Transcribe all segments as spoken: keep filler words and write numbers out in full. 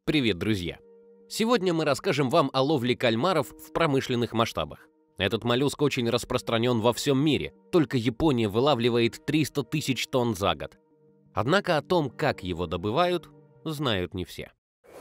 Привет, друзья! Сегодня мы расскажем вам о ловле кальмаров в промышленных масштабах. Этот моллюск очень распространен во всем мире, только Япония вылавливает триста тысяч тонн за год. Однако о том, как его добывают, знают не все.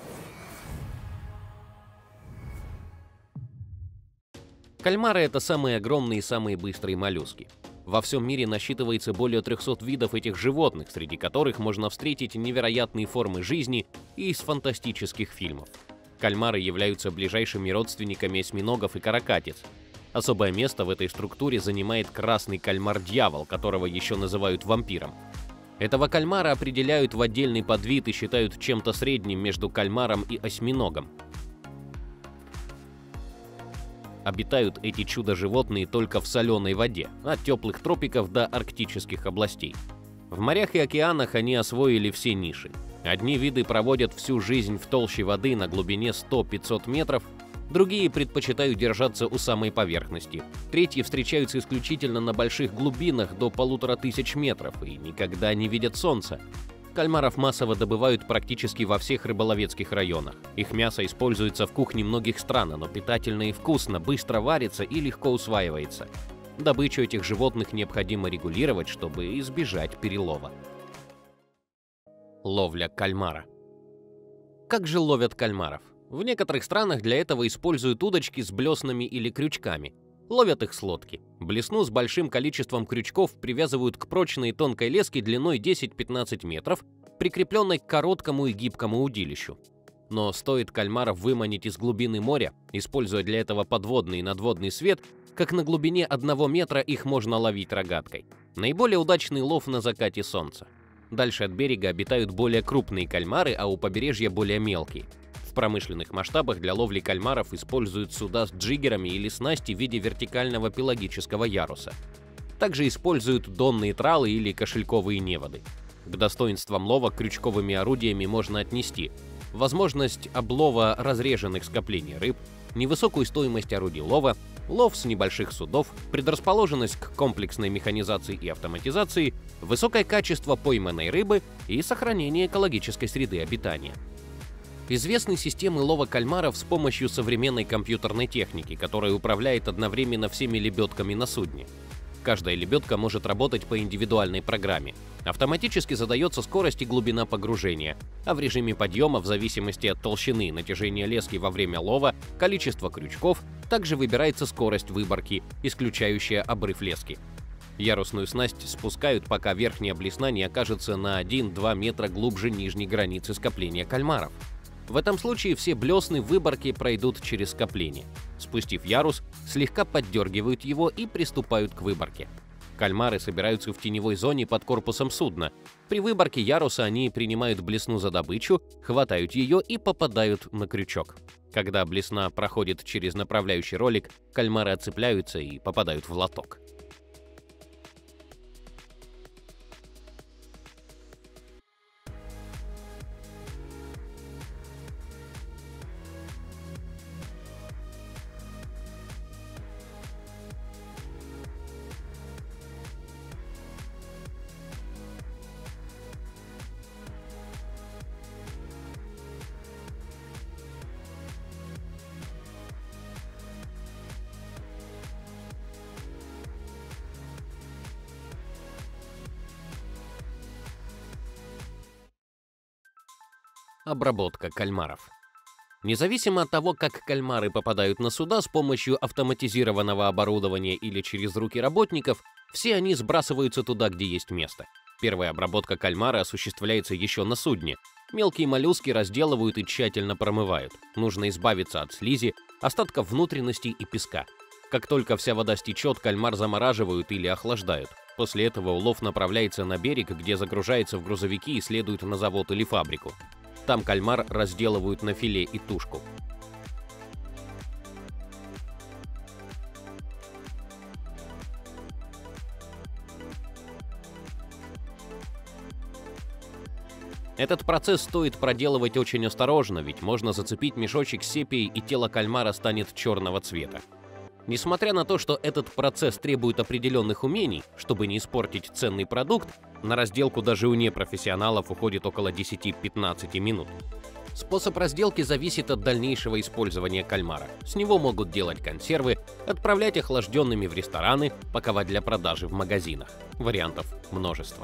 Кальмары — это самые огромные и самые быстрые моллюски. Во всем мире насчитывается более трёхсот видов этих животных, среди которых можно встретить невероятные формы жизни и из фантастических фильмов. Кальмары являются ближайшими родственниками осьминогов и каракатиц. Особое место в этой структуре занимает красный кальмар-дьявол, которого еще называют вампиром. Этого кальмара определяют в отдельный подвид и считают чем-то средним между кальмаром и осьминогом. Обитают эти чудо-животные только в соленой воде, от теплых тропиков до арктических областей. В морях и океанах они освоили все ниши. Одни виды проводят всю жизнь в толще воды на глубине сто-пятьсот метров, другие предпочитают держаться у самой поверхности, третьи встречаются исключительно на больших глубинах до полутора тысяч метров и никогда не видят солнца. Кальмаров массово добывают практически во всех рыболовецких районах. Их мясо используется в кухне многих стран, оно питательно и вкусно, быстро варится и легко усваивается. Добычу этих животных необходимо регулировать, чтобы избежать перелова. Ловля кальмара. Как же ловят кальмаров? В некоторых странах для этого используют удочки с блеснами или крючками. Ловят их с лодки. Блесну с большим количеством крючков привязывают к прочной тонкой леске длиной десять-пятнадцать метров, прикрепленной к короткому и гибкому удилищу. Но стоит кальмаров выманить из глубины моря, используя для этого подводный и надводный свет, как на глубине одного метра их можно ловить рогаткой. Наиболее удачный лов на закате солнца. Дальше от берега обитают более крупные кальмары, а у побережья более мелкие. В промышленных масштабах для ловли кальмаров используют суда с джиггерами или снасти в виде вертикального пелагического яруса. Также используют донные тралы или кошельковые неводы. К достоинствам лова крючковыми орудиями можно отнести возможность облова разреженных скоплений рыб, невысокую стоимость орудий лова, лов с небольших судов, предрасположенность к комплексной механизации и автоматизации, высокое качество пойманной рыбы и сохранение экологической среды обитания. Известны системы лова кальмаров с помощью современной компьютерной техники, которая управляет одновременно всеми лебедками на судне. Каждая лебедка может работать по индивидуальной программе. Автоматически задается скорость и глубина погружения, а в режиме подъема, в зависимости от толщины, натяжения лески во время лова, количества крючков, также выбирается скорость выборки, исключающая обрыв лески. Ярусную снасть спускают, пока верхняя блесна не окажется на один-два метра глубже нижней границы скопления кальмаров. В этом случае все блесны выборки пройдут через скопление. Спустив ярус, слегка поддергивают его и приступают к выборке. Кальмары собираются в теневой зоне под корпусом судна. При выборке яруса они принимают блесну за добычу, хватают ее и попадают на крючок. Когда блесна проходит через направляющий ролик, кальмары отцепляются и попадают в лоток. Обработка кальмаров. Независимо от того, как кальмары попадают на суда с помощью автоматизированного оборудования или через руки работников, все они сбрасываются туда, где есть место. Первая обработка кальмара осуществляется еще на судне. Мелкие моллюски разделывают и тщательно промывают. Нужно избавиться от слизи, остатков внутренностей и песка. Как только вся вода стечет, кальмар замораживают или охлаждают. После этого улов направляется на берег, где загружается в грузовики и следует на завод или фабрику. Там кальмар разделывают на филе и тушку. Этот процесс стоит проделывать очень осторожно, ведь можно зацепить мешочек с сепией, и тело кальмара станет черного цвета. Несмотря на то, что этот процесс требует определенных умений, чтобы не испортить ценный продукт, на разделку даже у непрофессионалов уходит около десяти-пятнадцати минут. Способ разделки зависит от дальнейшего использования кальмара. С него могут делать консервы, отправлять охлажденными в рестораны, паковать для продажи в магазинах. Вариантов множество.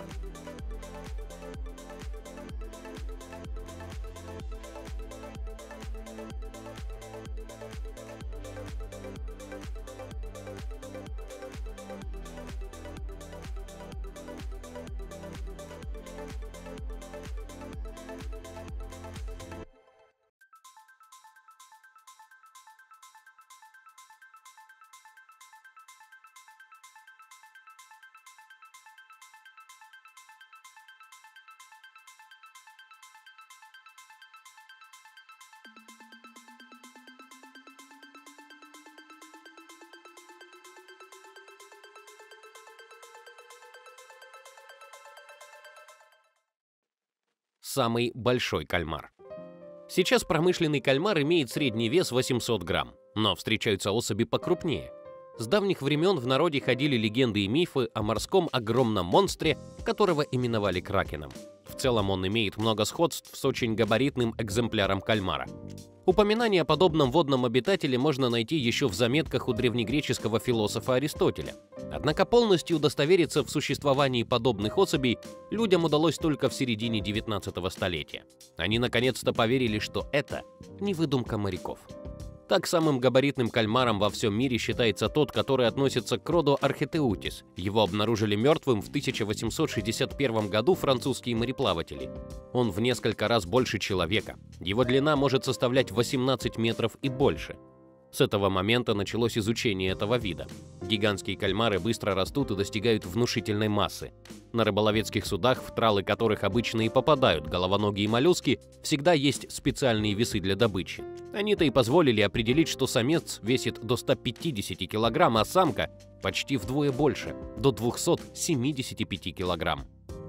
Самый большой кальмар. Сейчас промышленный кальмар имеет средний вес восемьсот грамм, но встречаются особи покрупнее. С давних времен в народе ходили легенды и мифы о морском огромном монстре, которого именовали кракеном. В целом он имеет много сходств с очень габаритным экземпляром кальмара. Упоминание о подобном водном обитателе можно найти еще в заметках у древнегреческого философа Аристотеля. Однако полностью удостовериться в существовании подобных особей людям удалось только в середине девятнадцатого столетия. Они наконец-то поверили, что это не выдумка моряков. Так, самым габаритным кальмаром во всем мире считается тот, который относится к роду Архетеутис. Его обнаружили мертвым в тысяча восемьсот шестьдесят первом году французские мореплаватели. Он в несколько раз больше человека. Его длина может составлять восемнадцать метров и больше. С этого момента началось изучение этого вида. Гигантские кальмары быстро растут и достигают внушительной массы. На рыболовецких судах, в тралы которых обычно и попадают головоногие моллюски, всегда есть специальные весы для добычи. Они-то и позволили определить, что самец весит до ста пятидесяти килограмм, а самка почти вдвое больше, до двухсот семидесяти пяти килограмм.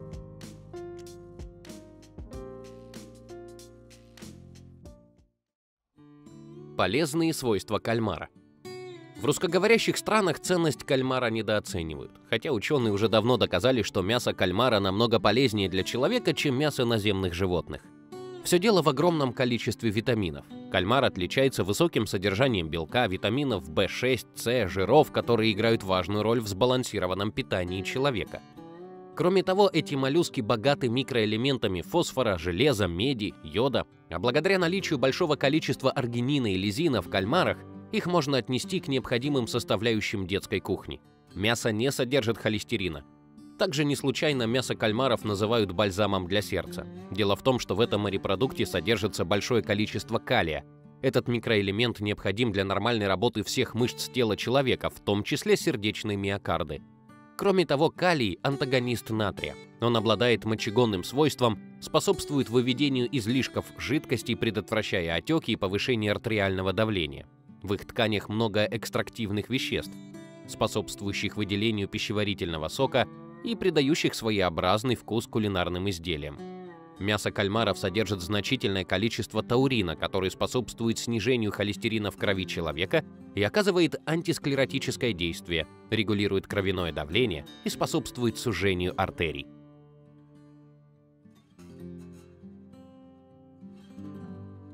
Полезные свойства кальмара. В русскоговорящих странах ценность кальмара недооценивают, хотя ученые уже давно доказали, что мясо кальмара намного полезнее для человека, чем мясо наземных животных. Все дело в огромном количестве витаминов. Кальмар отличается высоким содержанием белка, витаминов бэ шесть, С, жиров, которые играют важную роль в сбалансированном питании человека. Кроме того, эти моллюски богаты микроэлементами фосфора, железа, меди, йода, а благодаря наличию большого количества аргинина и лизина в кальмарах их можно отнести к необходимым составляющим детской кухни. Мясо не содержит холестерина. Также не случайно мясо кальмаров называют бальзамом для сердца. Дело в том, что в этом морепродукте содержится большое количество калия. Этот микроэлемент необходим для нормальной работы всех мышц тела человека, в том числе сердечной миокарды. Кроме того, калий – антагонист натрия. Он обладает мочегонным свойством, способствует выведению излишков жидкостей, предотвращая отеки и повышение артериального давления. В их тканях много экстрактивных веществ, способствующих выделению пищеварительного сока и придающих своеобразный вкус кулинарным изделиям. Мясо кальмаров содержит значительное количество таурина, который способствует снижению холестерина в крови человека и оказывает антисклеротическое действие, регулирует кровяное давление и способствует сужению артерий.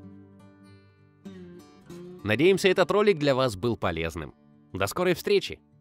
Надеемся, этот ролик для вас был полезным. До скорой встречи!